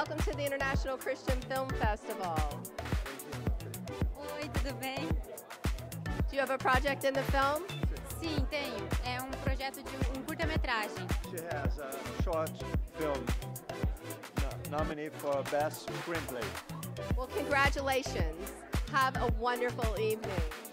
welcome to the International Christian Film Festival. Oi, tudo bem? Do you have a project in the film? Sim, tenho. É um projeto de curta-metragem. She has a short film nominated for Best Screenplay. Well, congratulations. Have a wonderful evening.